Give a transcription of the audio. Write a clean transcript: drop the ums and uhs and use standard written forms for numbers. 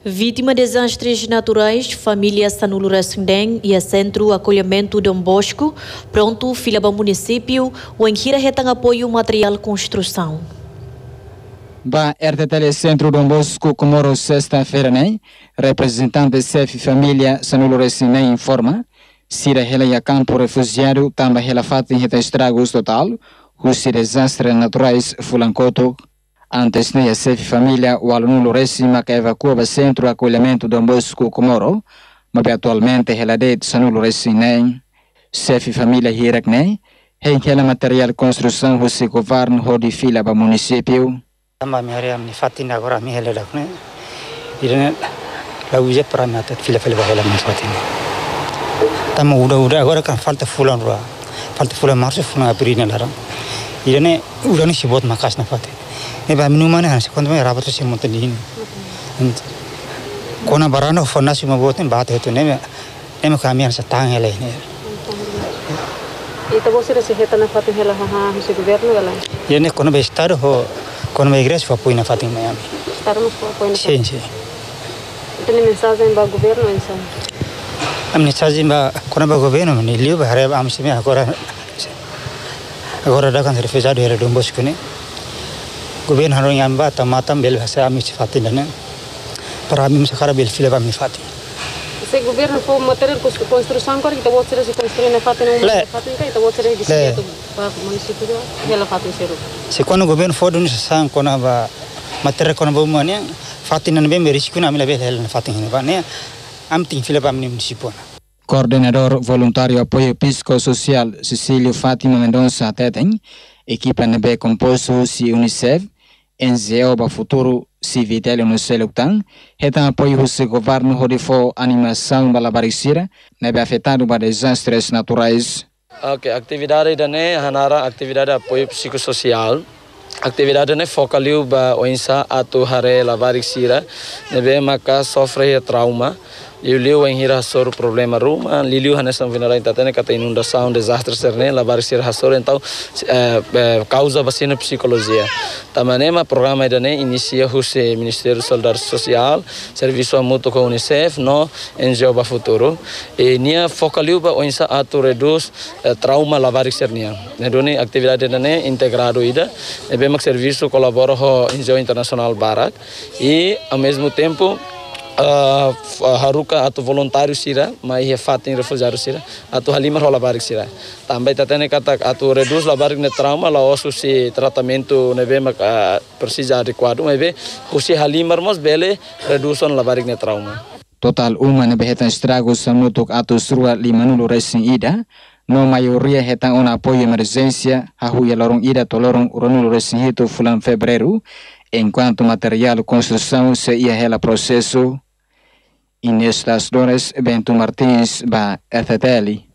Vítima de desastres naturais, família Sanulo Resendeng e a Centro Acolhimento Dom Bosco, pronto, Filaba Município, o Enhira retang apoio material construção. Ba RTTL Centro Dom Bosco, Comoro, sexta-feira, né? Representante da CEF Família Sanulo Resendeng informa, Sira Hela e campo refugiado, também Hela Fatin reta estragos total, os desastres naturais Fulancoto. Antes de a CEF Família, o aluno Resima que evacua o Centro de Acolhimento Dom Bosco Comoro, mas atualmente ela de Sanulo Resinem, CEF Família Hirakne, em ela material de construção o governo de fila para o município. Também me haria me fatina agora me ela da né, irene lá uja para me até fila ela me fatina. Também udah agora kan falta fulan março fulan abril nalar, irene udah ni sibot makas na fatina. Eba minuman han quando me rabat se montanin kona barano fona se maboten bate hetu ne kami han sa tang hele ne ita você receita na fatin hela ha se governo gala yene kona be estado ho kona be igreja fa poina fatin me estarmos poina sim tem mensagem ba governo insan am mensagem ba kona ba governo ne liu ba hare am se me agora da kan refugiado era Dom Bosco ne governo harus nyamba tamatam bel bahasa ami sifatin dana para ami sekarang bel fila kami fatin. Se governo for material construção agora kita buat se construir na fatin fatin kita buat se di sini tu para município hela fatin seru. Se quando governo for dun sang kona ba material kona ba mania fatin na bem risco na amila bel hela fatin ne ba ne am ting fila kami município. Coordenador voluntário apoio psicossocial Cecílio Fátima Mendonça Teteng, equipa NB composto si UNICEF, NGO ba futuro si Vitelio no Seluktan, retan apoio o governo rodifo animação balabaricira, nebe afetado por desastres naturais. Ok, atividade dane hanara atividade apoio psicossocial. Atividade ne focaliu ba oinsa atu hare labaricira, nebe maka sofre trauma. Liu em hira hasor problema rumah, liu hanesan vinara intatene kata inundação, desastre serne, lavar sir hasor então causa vacina psicologia. Tamanema programa idane inicia huse Ministério Solidariedade Social, Serviço Mútuo com UNICEF, no NGO ba futuro. E nia focaliu ba oinsa atu reduz trauma lavar sirnia. Nedoni atividade idane integrado ida, ebe mak serviço colabora ho NGO Internacional Barak e ao mesmo tempo haruka atau voluntário sira, mas fatin refugiado sira, atau halimar rola barik sira. Também tatene kata atau reduz la barik ne trauma, la osu si tratamento neve mak precisa adequado, neve husi halimar mos bele reduson la barik ne trauma. Total uma nebe hetan estragos samutuk atau surua 5 racing ida, no maioria hetan una apoio emergência, hahuya lorong ida tolorong uranul racing itu fulan fevereiro. Enquanto material construção se ia ela processo, Inês das Dores, Bento Martins, ba RTTL.